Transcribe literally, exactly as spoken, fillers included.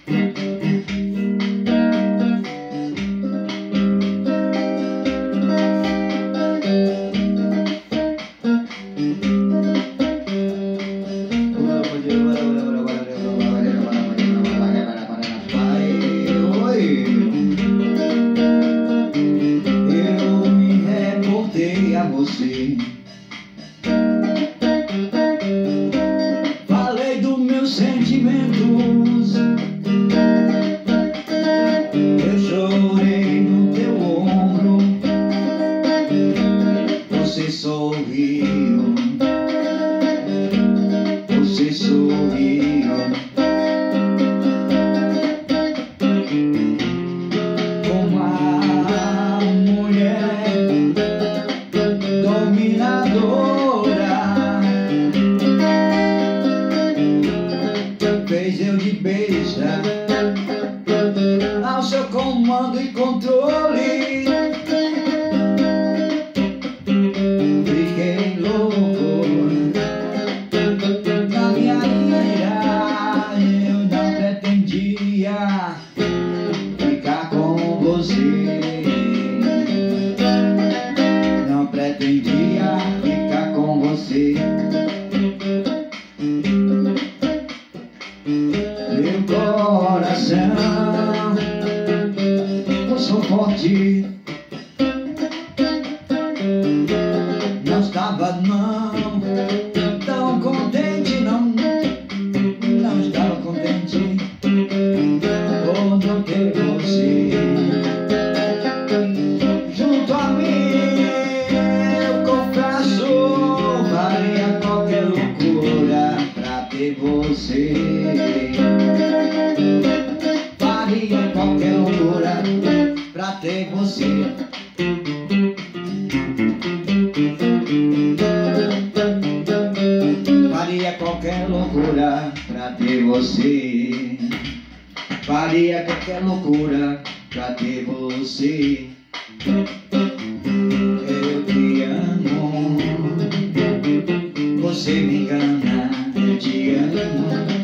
Eu me reportei a você, falei dos meus sentimentos, eu chorei no teu ombro, você sorriu, você sorriu. Como a mulher dominadora fez eu de besta ao seu comando e controle. Fiquei louco na minha ira, eu não pretendia ficar com você, não pretendia ficar com você. Meu coração, eu sou forte, não estava não tão contente, não, não estava contente por não ter você junto a mim. Eu confesso, faria qualquer loucura pra ter você, faria qualquer loucura pra ter você. Faria qualquer loucura pra ter você, faria qualquer loucura pra ter você. Eu te amo, você me engana, eu te amo.